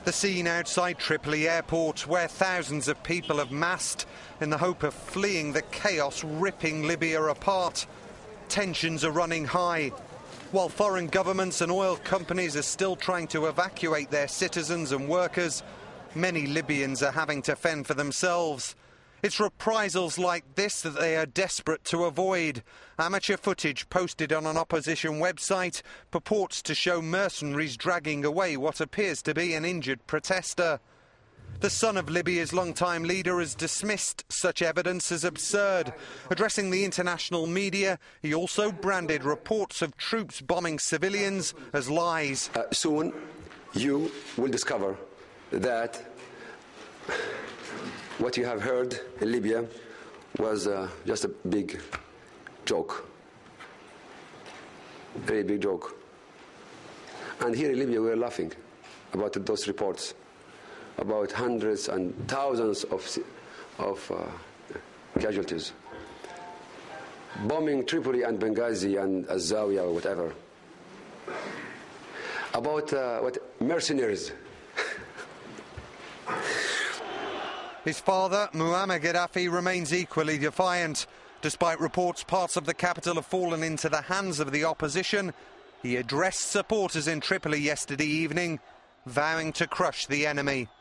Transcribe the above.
The scene outside Tripoli airport, where thousands of people have massed in the hope of fleeing the chaos ripping Libya apart. Tensions are running high. While foreign governments and oil companies are still trying to evacuate their citizens and workers, many Libyans are having to fend for themselves. It's reprisals like this that they are desperate to avoid. Amateur footage posted on an opposition website purports to show mercenaries dragging away what appears to be an injured protester. The son of Libya's longtime leader has dismissed such evidence as absurd. Addressing the international media, he also branded reports of troops bombing civilians as lies. Soon you will discover that what you have heard in Libya was just a big joke, a very big joke. And here in Libya we are laughing about those reports, about hundreds and thousands of casualties, bombing Tripoli and Benghazi and Zawiya or whatever, about mercenaries. His father, Muammar Gaddafi, remains equally defiant. Despite reports parts of the capital have fallen into the hands of the opposition, he addressed supporters in Tripoli yesterday evening, vowing to crush the enemy.